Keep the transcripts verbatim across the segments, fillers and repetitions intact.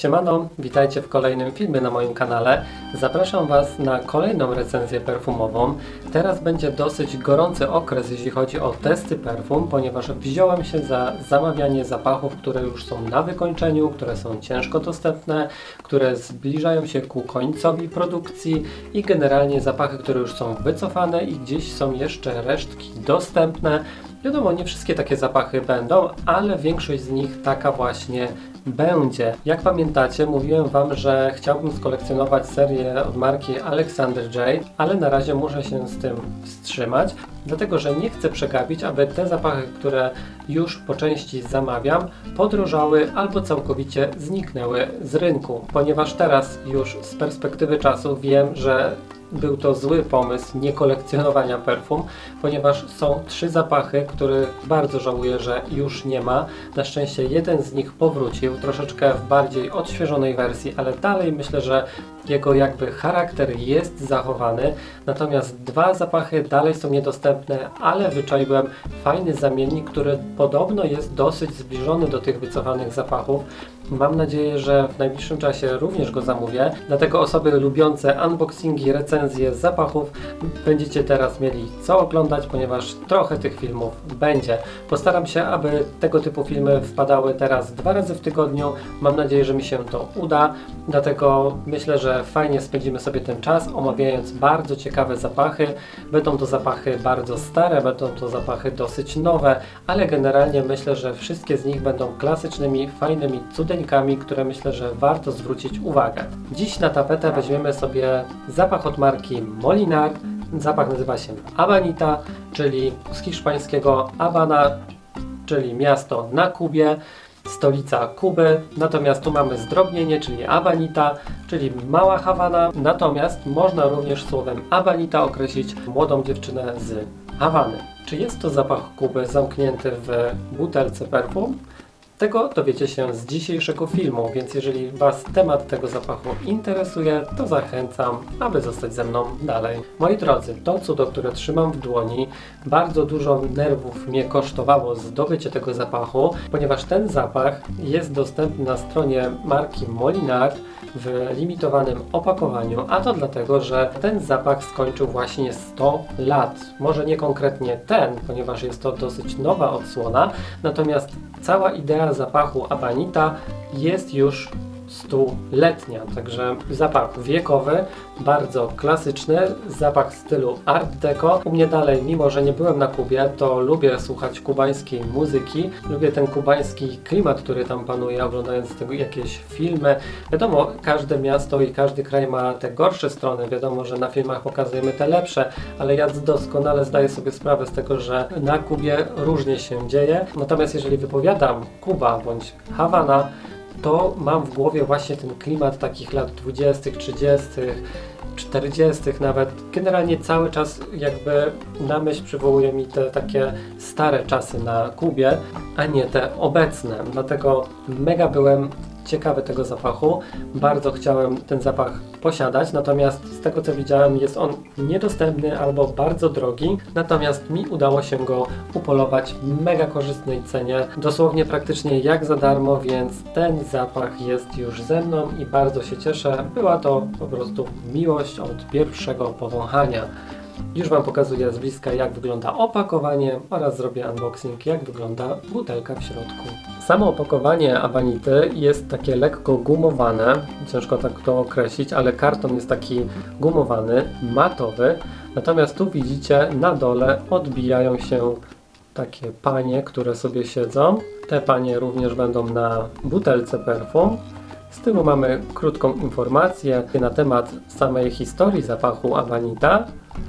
Siemano, witajcie w kolejnym filmie na moim kanale. Zapraszam Was na kolejną recenzję perfumową. Teraz będzie dosyć gorący okres, jeśli chodzi o testy perfum, ponieważ wziąłem się za zamawianie zapachów, które już są na wykończeniu, które są ciężko dostępne, które zbliżają się ku końcowi produkcji i generalnie zapachy, które już są wycofane i gdzieś są jeszcze resztki dostępne. Wiadomo, nie wszystkie takie zapachy będą, ale większość z nich taka właśnie będzie. Jak pamiętacie, mówiłem Wam, że chciałbym skolekcjonować serię od marki Alexander J, ale na razie muszę się z tym wstrzymać, dlatego że nie chcę przegapić, aby te zapachy, które już po części zamawiam, podrożały albo całkowicie zniknęły z rynku, ponieważ teraz już z perspektywy czasu wiem, że był to zły pomysł nie kolekcjonowania perfum, ponieważ są trzy zapachy, których bardzo żałuję, że już nie ma. Na szczęście jeden z nich powrócił, troszeczkę w bardziej odświeżonej wersji, ale dalej myślę, że jego jakby charakter jest zachowany. Natomiast dwa zapachy dalej są niedostępne, ale wyczaiłem fajny zamiennik, który podobno jest dosyć zbliżony do tych wycofanych zapachów. Mam nadzieję, że w najbliższym czasie również go zamówię, dlatego osoby lubiące unboxingi, recenzje zapachów będziecie teraz mieli co oglądać, ponieważ trochę tych filmów będzie. Postaram się, aby tego typu filmy wpadały teraz dwa razy w tygodniu. Mam nadzieję, że mi się to uda, dlatego myślę, że fajnie spędzimy sobie ten czas omawiając bardzo ciekawe zapachy. Będą to zapachy bardzo stare, będą to zapachy dosyć nowe, ale generalnie myślę, że wszystkie z nich będą klasycznymi, fajnymi cudeńkami, które myślę, że warto zwrócić uwagę. Dziś na tapetę weźmiemy sobie zapach od marki Molinard. Zapach nazywa się Habanita, czyli z hiszpańskiego Habana, czyli miasto na Kubie, stolica Kuby. Natomiast tu mamy zdrobnienie, czyli Habanita, czyli mała Hawana. Natomiast można również słowem Habanita określić młodą dziewczynę z Hawany. Czy jest to zapach Kuby zamknięty w butelce perfum? Tego dowiecie się z dzisiejszego filmu, więc jeżeli Was temat tego zapachu interesuje, to zachęcam, aby zostać ze mną dalej. Moi drodzy, to cudo, które trzymam w dłoni, bardzo dużo nerwów mnie kosztowało zdobycie tego zapachu, ponieważ ten zapach jest dostępny na stronie marki Molinard w limitowanym opakowaniu, a to dlatego, że ten zapach skończył właśnie sto lat. Może nie konkretnie ten, ponieważ jest to dosyć nowa odsłona, natomiast cała idea zapachu Habanita jest już stuletnia, także zapach wiekowy, bardzo klasyczny, zapach w stylu art deco. U mnie dalej, mimo że nie byłem na Kubie, to lubię słuchać kubańskiej muzyki, lubię ten kubański klimat, który tam panuje, oglądając tego jakieś filmy. Wiadomo, każde miasto i każdy kraj ma te gorsze strony, wiadomo, że na filmach pokazujemy te lepsze, ale ja doskonale zdaję sobie sprawę z tego, że na Kubie różnie się dzieje. Natomiast jeżeli wypowiadam Kuba bądź Hawana, to mam w głowie właśnie ten klimat takich lat dwudziestych, trzydziestych, czterdziestych nawet. Generalnie cały czas jakby na myśl przywołuje mi te takie stare czasy na Kubie, a nie te obecne. Dlatego mega byłem ciekawy tego zapachu, bardzo chciałem ten zapach posiadać, natomiast z tego co widziałem jest on niedostępny albo bardzo drogi, natomiast mi udało się go upolować w mega korzystnej cenie, dosłownie praktycznie jak za darmo, więc ten zapach jest już ze mną i bardzo się cieszę. Była to po prostu miłość od pierwszego powąchania. Już Wam pokazuję z bliska, jak wygląda opakowanie oraz zrobię unboxing, jak wygląda butelka w środku. Samo opakowanie Habanity jest takie lekko gumowane, ciężko tak to określić, ale karton jest taki gumowany, matowy. Natomiast tu widzicie, na dole odbijają się takie panie, które sobie siedzą. Te panie również będą na butelce perfum. Z tyłu mamy krótką informację na temat samej historii zapachu Habanita.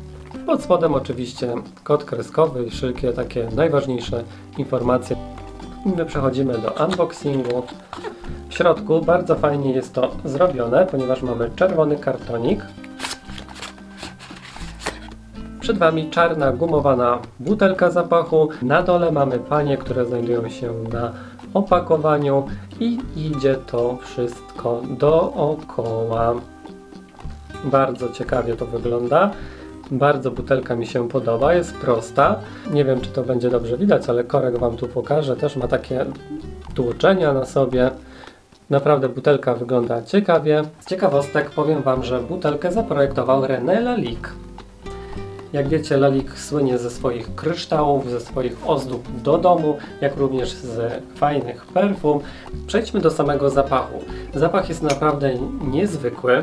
Pod spodem oczywiście kod kreskowy i wszelkie takie najważniejsze informacje. I my przechodzimy do unboxingu. W środku bardzo fajnie jest to zrobione, ponieważ mamy czerwony kartonik. Przed Wami czarna gumowana butelka zapachu. Na dole mamy panie, które znajdują się na opakowaniu i idzie to wszystko dookoła. Bardzo ciekawie to wygląda. Bardzo butelka mi się podoba, jest prosta. Nie wiem, czy to będzie dobrze widać, ale korek Wam tu pokażę. Też ma takie tłoczenia na sobie. Naprawdę butelka wygląda ciekawie. Z ciekawostek powiem Wam, że butelkę zaprojektował René Lalique. Jak wiecie, Lalique słynie ze swoich kryształów, ze swoich ozdób do domu, jak również z fajnych perfum. Przejdźmy do samego zapachu. Zapach jest naprawdę niezwykły,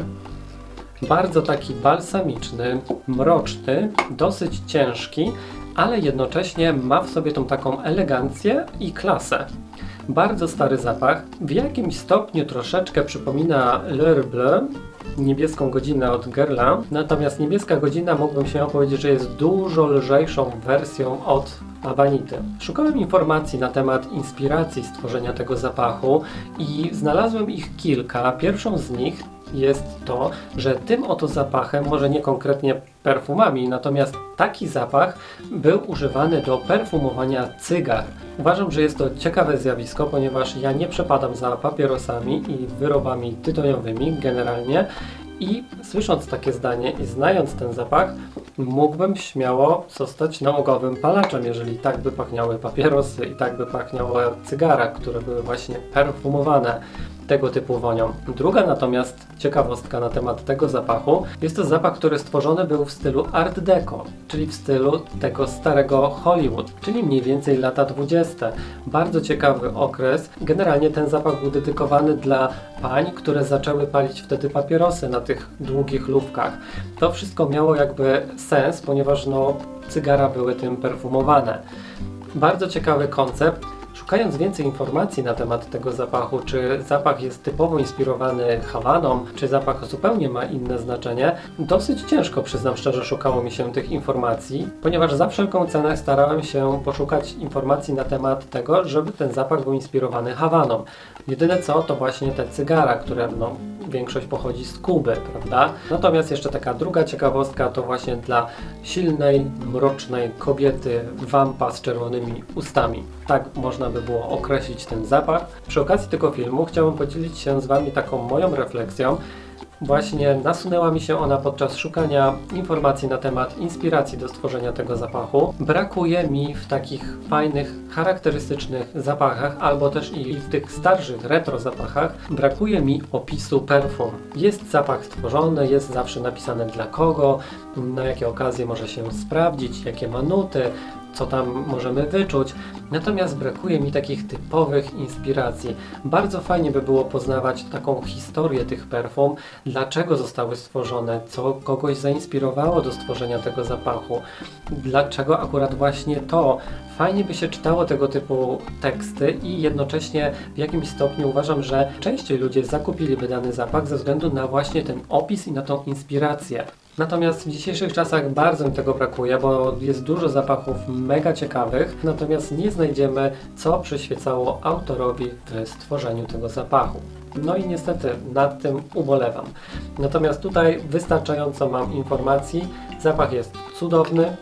bardzo taki balsamiczny, mroczny, dosyć ciężki, ale jednocześnie ma w sobie tą taką elegancję i klasę. Bardzo stary zapach, w jakimś stopniu troszeczkę przypomina L'Heure Bleue, niebieską godzinę od Guerlain, natomiast niebieska godzina mógłbym się powiedzieć, że jest dużo lżejszą wersją od Amanity. Szukałem informacji na temat inspiracji stworzenia tego zapachu i znalazłem ich kilka. Pierwszą z nich jest to, że tym oto zapachem, może nie konkretnie perfumami, natomiast taki zapach był używany do perfumowania cygar. Uważam, że jest to ciekawe zjawisko, ponieważ ja nie przepadam za papierosami i wyrobami tytoniowymi generalnie i słysząc takie zdanie i znając ten zapach, mógłbym śmiało zostać nałogowym palaczem, jeżeli tak by pachniały papierosy i tak by pachniały cygara, które były właśnie perfumowane tego typu wonią. Druga natomiast ciekawostka na temat tego zapachu, jest to zapach, który stworzony był w stylu Art Deco, czyli w stylu tego starego Hollywood, czyli mniej więcej lata dwudzieste. Bardzo ciekawy okres. Generalnie ten zapach był dedykowany dla pań, które zaczęły palić wtedy papierosy na tych długich lufkach. To wszystko miało jakby sens, ponieważ no, cygara były tym perfumowane. Bardzo ciekawy koncept. Szukając więcej informacji na temat tego zapachu, czy zapach jest typowo inspirowany Hawaną, czy zapach zupełnie ma inne znaczenie, dosyć ciężko, przyznam szczerze, szukało mi się tych informacji, ponieważ za wszelką cenę starałem się poszukać informacji na temat tego, żeby ten zapach był inspirowany Hawaną. Jedyne co, to właśnie te cygara, które no, większość pochodzi z Kuby, prawda? Natomiast jeszcze taka druga ciekawostka to właśnie dla silnej, mrocznej kobiety wampa z czerwonymi ustami. Tak można by było określić ten zapach. Przy okazji tego filmu chciałbym podzielić się z Wami taką moją refleksją. Właśnie nasunęła mi się ona podczas szukania informacji na temat inspiracji do stworzenia tego zapachu. Brakuje mi w takich fajnych, charakterystycznych zapachach, albo też i w tych starszych retro zapachach, brakuje mi opisu perfum. Jest zapach stworzony, jest zawsze napisane dla kogo, na jakie okazje może się sprawdzić, jakie ma nuty, co tam możemy wyczuć, natomiast brakuje mi takich typowych inspiracji. Bardzo fajnie by było poznawać taką historię tych perfum, dlaczego zostały stworzone, co kogoś zainspirowało do stworzenia tego zapachu, dlaczego akurat właśnie to. Fajnie by się czytało tego typu teksty i jednocześnie w jakimś stopniu uważam, że częściej ludzie zakupiliby dany zapach ze względu na właśnie ten opis i na tą inspirację. Natomiast w dzisiejszych czasach bardzo mi tego brakuje, bo jest dużo zapachów mega ciekawych, natomiast nie znajdziemy, co przyświecało autorowi w stworzeniu tego zapachu. No i niestety nad tym ubolewam. Natomiast tutaj wystarczająco mam informacji. Zapach jest cudowny,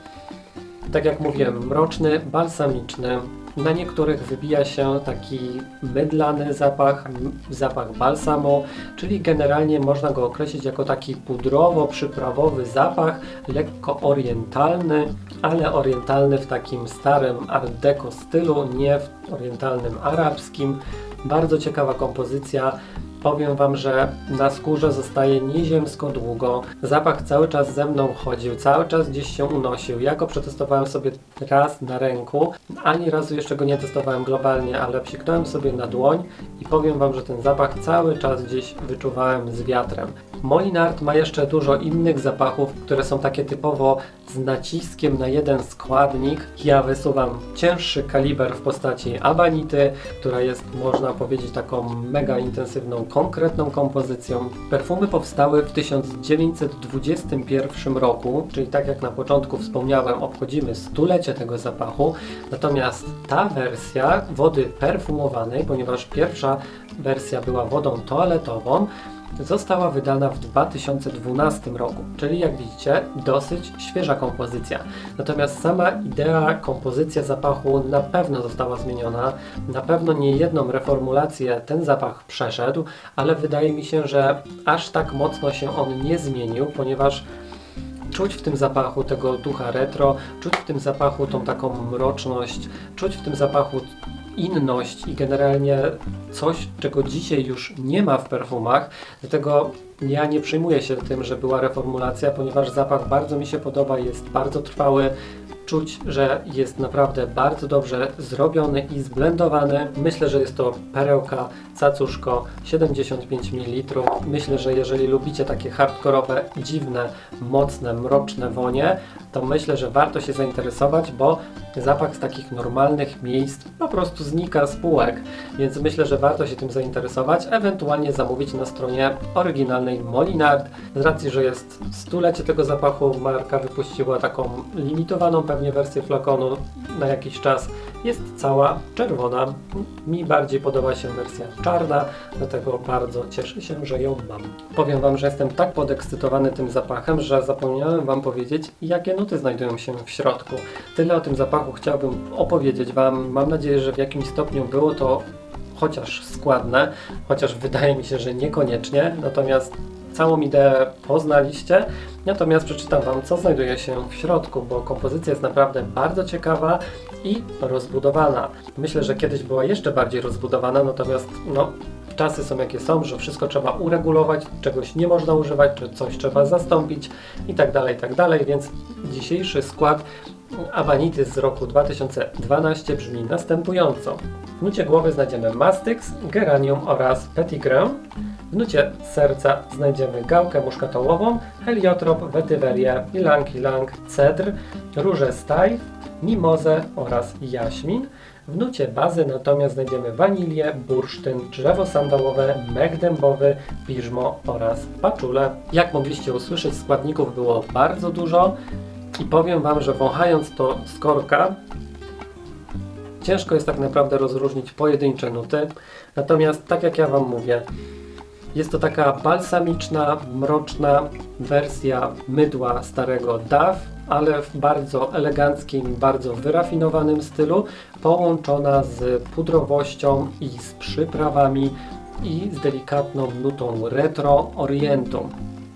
tak jak mówiłem, mroczny, balsamiczny. Na niektórych wybija się taki mydlany zapach, zapach balsamu, czyli generalnie można go określić jako taki pudrowo-przyprawowy zapach, lekko orientalny, ale orientalny w takim starym art deco stylu, nie w orientalnym arabskim. Bardzo ciekawa kompozycja. Powiem Wam, że na skórze zostaje nieziemsko długo. Zapach cały czas ze mną chodził, cały czas gdzieś się unosił. Ja go przetestowałem sobie raz na ręku, ani razu jeszcze go nie testowałem globalnie, ale psiknąłem sobie na dłoń i powiem Wam, że ten zapach cały czas gdzieś wyczuwałem z wiatrem. Molinart ma jeszcze dużo innych zapachów, które są takie typowo z naciskiem na jeden składnik. Ja wysuwam cięższy kaliber w postaci Amanity, która jest, można powiedzieć, taką mega intensywną, konkretną kompozycją. Perfumy powstały w tysiąc dziewięćset dwudziestym pierwszym roku, czyli tak jak na początku wspomniałem, obchodzimy stulecie tego zapachu. Natomiast ta wersja wody perfumowanej, ponieważ pierwsza wersja była wodą toaletową, została wydana w dwa tysiące dwunastym roku, czyli jak widzicie dosyć świeża kompozycja. Natomiast sama idea, kompozycja zapachu na pewno została zmieniona, na pewno nie jedną reformulację ten zapach przeszedł, ale wydaje mi się, że aż tak mocno się on nie zmienił, ponieważ czuć w tym zapachu tego ducha retro, czuć w tym zapachu tą taką mroczność, czuć w tym zapachu inność i generalnie coś, czego dzisiaj już nie ma w perfumach, dlatego ja nie przejmuję się tym, że była reformulacja, ponieważ zapach bardzo mi się podoba, jest bardzo trwały. Czuć, że jest naprawdę bardzo dobrze zrobiony i zblendowany. Myślę, że jest to perełka Cacuszko siedemdziesiąt pięć mililitrów. Myślę, że jeżeli lubicie takie hardkorowe, dziwne, mocne, mroczne wonie, to myślę, że warto się zainteresować, bo zapach z takich normalnych miejsc po prostu znika z półek. Więc myślę, że warto się tym zainteresować, ewentualnie zamówić na stronie oryginalnej Molinard. Z racji, że jest stulecie tego zapachu, marka wypuściła taką limitowaną pewnie wersję flakonu na jakiś czas. Jest cała czerwona. Mi bardziej podoba się wersja czarna, dlatego bardzo cieszę się, że ją mam. Powiem Wam, że jestem tak podekscytowany tym zapachem, że zapomniałem Wam powiedzieć, jakie nuty znajdują się w środku. Tyle o tym zapachu chciałbym opowiedzieć Wam. Mam nadzieję, że w jakimś stopniu było to chociaż składne, chociaż wydaje mi się, że niekoniecznie, natomiast całą ideę poznaliście, natomiast przeczytam Wam, co znajduje się w środku, bo kompozycja jest naprawdę bardzo ciekawa i rozbudowana. Myślę, że kiedyś była jeszcze bardziej rozbudowana, natomiast no, czasy są jakie są, że wszystko trzeba uregulować, czegoś nie można używać, czy coś trzeba zastąpić i tak dalej, i tak dalej, więc dzisiejszy skład Amanity z roku dwa tysiące dwunastego brzmi następująco. W nucie głowy znajdziemy Mastix, Geranium oraz Petitgrain. W nucie serca znajdziemy gałkę muszkatołową, heliotrop, wetywerię, ilang-ilang, cedr, róże staj, mimozę oraz jaśmin. W nucie bazy natomiast znajdziemy wanilię, bursztyn, drzewo sandałowe, mech dębowy, piżmo oraz paczulę. Jak mogliście usłyszeć, składników było bardzo dużo i powiem Wam, że wąchając to z korka, ciężko jest tak naprawdę rozróżnić pojedyncze nuty. Natomiast tak jak ja Wam mówię, jest to taka balsamiczna, mroczna wersja mydła starego Dove, ale w bardzo eleganckim, bardzo wyrafinowanym stylu, połączona z pudrowością i z przyprawami i z delikatną nutą retro orientu.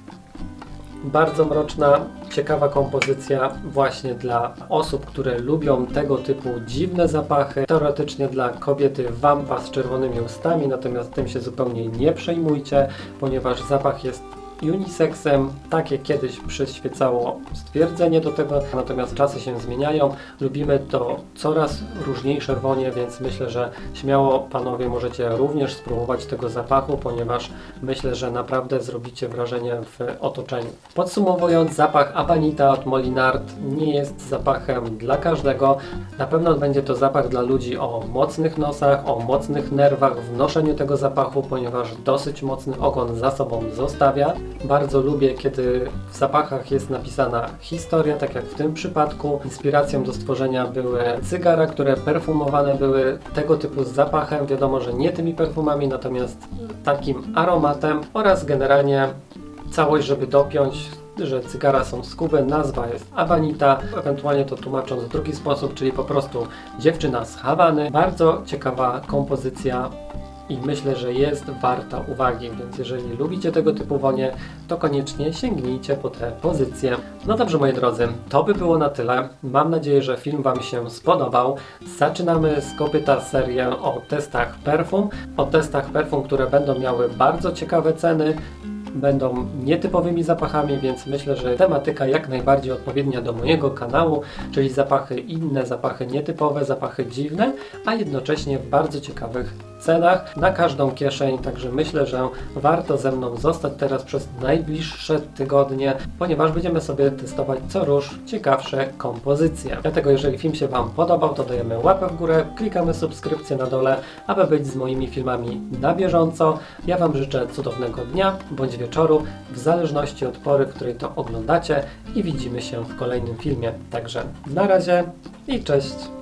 Bardzo mroczna, ciekawa kompozycja właśnie dla osób, które lubią tego typu dziwne zapachy. Teoretycznie dla kobiety wampa z czerwonymi ustami, natomiast tym się zupełnie nie przejmujcie, ponieważ zapach jest unisexem, takie kiedyś przyświecało stwierdzenie do tego, natomiast czasy się zmieniają, lubimy to coraz różniejsze wonie, więc myślę, że śmiało panowie możecie również spróbować tego zapachu, ponieważ myślę, że naprawdę zrobicie wrażenie w otoczeniu. Podsumowując, zapach Amanita od Molinard nie jest zapachem dla każdego, na pewno będzie to zapach dla ludzi o mocnych nosach, o mocnych nerwach w noszeniu tego zapachu, ponieważ dosyć mocny ogon za sobą zostawia. Bardzo lubię, kiedy w zapachach jest napisana historia, tak jak w tym przypadku. Inspiracją do stworzenia były cygara, które perfumowane były tego typu z zapachem. Wiadomo, że nie tymi perfumami, natomiast takim aromatem oraz generalnie całość, żeby dopiąć, że cygara są z Kuby, nazwa jest Amanita, ewentualnie to tłumacząc w drugi sposób, czyli po prostu dziewczyna z Hawany. Bardzo ciekawa kompozycja i myślę, że jest warta uwagi, więc jeżeli lubicie tego typu wonie, to koniecznie sięgnijcie po te pozycje. No dobrze, moi drodzy, to by było na tyle. Mam nadzieję, że film Wam się spodobał. Zaczynamy z kopyta serię o testach perfum, o testach perfum, które będą miały bardzo ciekawe ceny, będą nietypowymi zapachami, więc myślę, że tematyka jak najbardziej odpowiednia do mojego kanału, czyli zapachy inne, zapachy nietypowe, zapachy dziwne, a jednocześnie w bardzo ciekawych cenach na każdą kieszeń, także myślę, że warto ze mną zostać teraz przez najbliższe tygodnie, ponieważ będziemy sobie testować co rusz ciekawsze kompozycje. Dlatego jeżeli film się Wam podobał, to dajemy łapę w górę, klikamy subskrypcję na dole, aby być z moimi filmami na bieżąco. Ja Wam życzę cudownego dnia bądź wieczoru, w zależności od pory, w której to oglądacie i widzimy się w kolejnym filmie. Także na razie i cześć!